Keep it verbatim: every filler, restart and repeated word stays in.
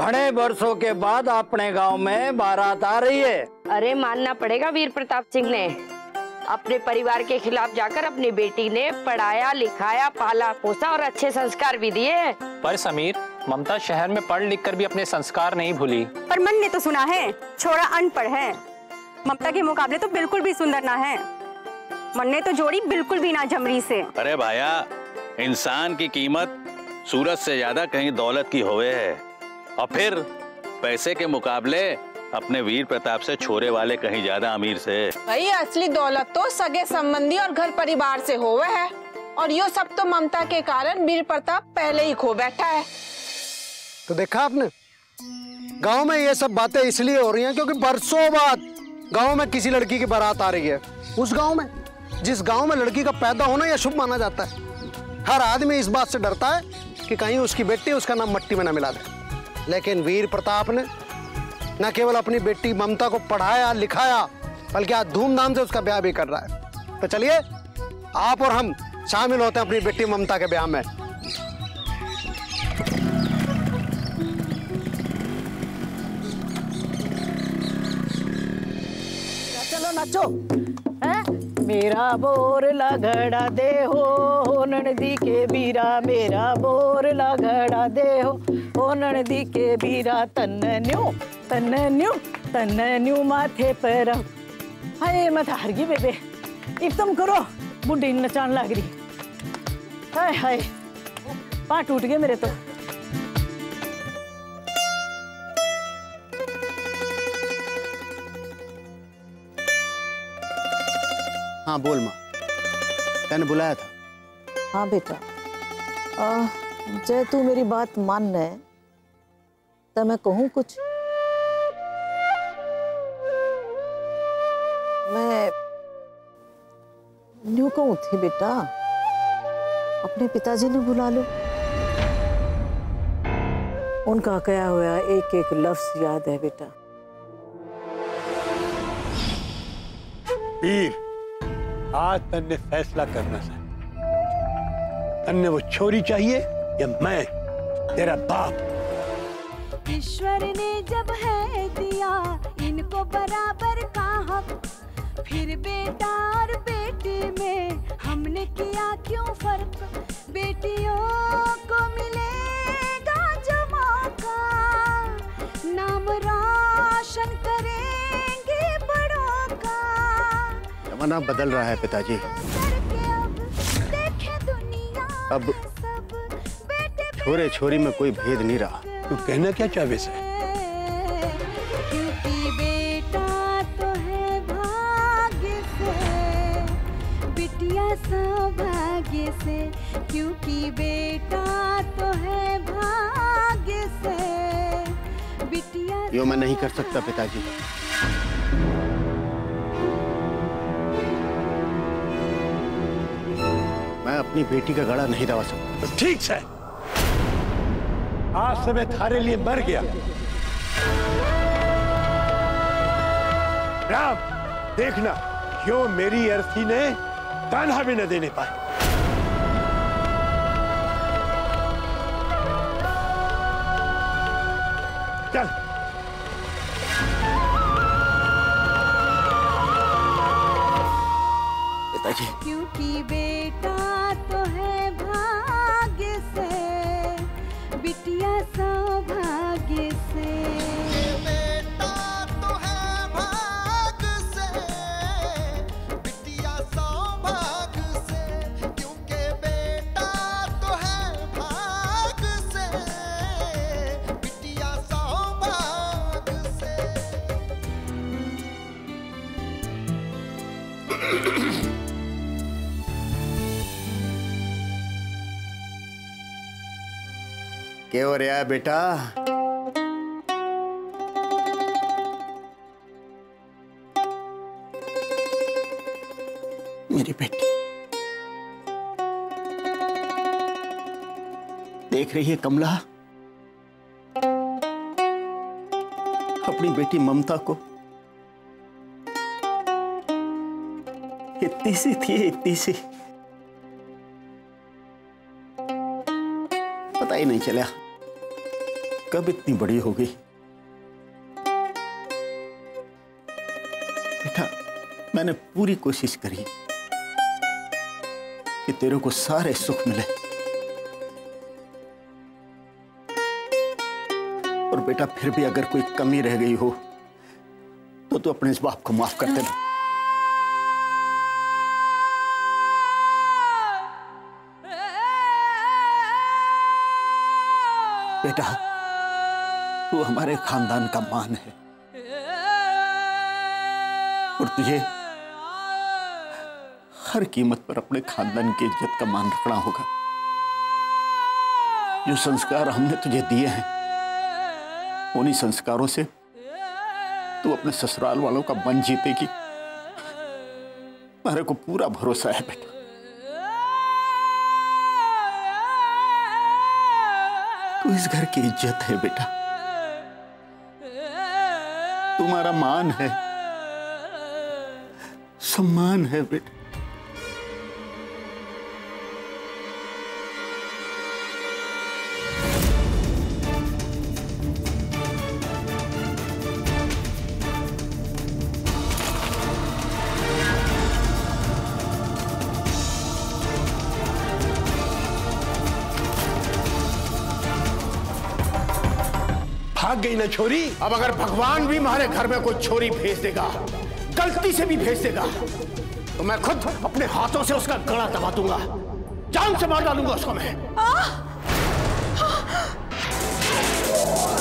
घने वर्षों के बाद अपने गांव में बारात आ रही है। अरे मानना पड़ेगा, वीर प्रताप सिंह ने अपने परिवार के खिलाफ जाकर अपनी बेटी ने पढ़ाया लिखाया, पाला पोसा और अच्छे संस्कार भी दिए। पर समीर, ममता शहर में पढ़ लिख कर भी अपने संस्कार नहीं भूली। पर मन ने तो सुना है छोरा अनपढ़ है, ममता के मुकाबले तो बिल्कुल भी सुंदर ना है। मन ने तो जोड़ी बिल्कुल भी ना जमरी से। अरे भाया, इंसान की कीमत सूरज से ज्यादा कहीं दौलत की होवे है, और फिर पैसे के मुकाबले अपने वीर प्रताप से छोरे वाले कहीं ज्यादा अमीर से। भाई असली दौलत तो सगे संबंधी और घर परिवार से होवे है, और यो सब तो ममता के कारण वीर प्रताप पहले ही खो बैठा है। तो देखा आपने, गांव में ये सब बातें इसलिए हो रही हैं क्योंकि बरसों बाद गांव में किसी लड़की की बारात आ रही है। उस गांव में, जिस गांव में लड़की का पैदा होना यह शुभ माना जाता है। हर आदमी इस बात से डरता है कि कहीं उसकी बेटी उसका नाम मट्टी में ना मिला दे। लेकिन वीर प्रताप ने न केवल अपनी बेटी ममता को पढ़ाया लिखाया, बल्कि आज धूमधाम से उसका ब्याह भी कर रहा है। तो चलिए आप और हम शामिल होते हैं अपनी बेटी ममता के ब्याह में। चलो नाचो। है मेरा बोर लगड़ा दे हो ननदी के बीरा, मेरा बोर लगड़ा दे हो ननदी के बीरा। तन्न्यू तन्न्यू तन्न्यू माथे पर। हाय मत हार गई बेबे, एकदम करो, बुढ़ी नचान लग रही। हाय हाय पाँव टूट गए मेरे तो। हाँ बोल माँ, मैंने बुलाया था। हाँ बेटा, जय तू मेरी बात मान ले तो मैं कहूँ कुछ। मैं न्यू कहूँ थी बेटा, अपने पिताजी ने बुला लो। उनका कहा हुआ एक एक लफ्ज याद है बेटा। वीर, आज तन्ने फैसला करना है, तन्ने वो छोरी चाहिए या मैं तेरा बाप। ईश्वर ने जब है दिया इनको बराबर का हक, फिर बेटा और बेटी में हमने किया क्यों फर्क। बेटियों को मिलेगा जो मौका, नाम रोशन करेंगे बड़ों का। जमाना बदल रहा है पिताजी, अब छोरे छोरी में कोई भेद नहीं रहा। तू कहना क्या चाहवे से? क्योंकि बेटा तो है भाग्य से, बिटिया सौभाग्य से। क्योंकि बेटा तो है भाग्य से, बिटिया। यो मैं नहीं कर सकता पिताजी। मैं अपनी बेटी का गला नहीं दबा सकता। तो ठीक है, आज से मैं थारे लिए मर गया। राम, देखना क्यों मेरी अर्थी ने कान्हा भी न देने पाए। चल पिताजी। क्योंकि बेटा तो है भाग्य से, बिटिया सौभाग्य से। बेटा तो है भाग्य से, बिटिया सौभाग्य से। क्योंकि बेटा तो है भाग्य से, बिटिया सौभाग्य से। क्या हो रहा है बेटा? मेरी बेटी देख रही है कमला, अपनी बेटी ममता को। इतनी सी थी, इतनी सी, पता ही नहीं चला कब इतनी बड़ी हो गई? बेटा, मैंने पूरी कोशिश करी कि तेरे को सारे सुख मिले, और बेटा फिर भी अगर कोई कमी रह गई हो तो तू अपने इस बाप को माफ कर देना। बेटा, तू हमारे खानदान का मान है और तुझे हर कीमत पर अपने खानदान की इज्जत का मान रखना होगा। जो संस्कार हमने तुझे दिए हैं, उन्हीं संस्कारों से तू अपने ससुराल वालों का मन जीतेगी। मेरे को पूरा भरोसा है बेटा। तू इस घर की इज्जत है बेटा, तुम्हारा मान है, सम्मान है बेटा। भाग गई ना छोरी। अब अगर भगवान भी हमारे घर में कोई छोरी भेज देगा, गलती से भी भेज देगा, तो मैं खुद अपने हाथों से उसका गला दबा दूंगा, जान से मार डालूंगा उसको मैं।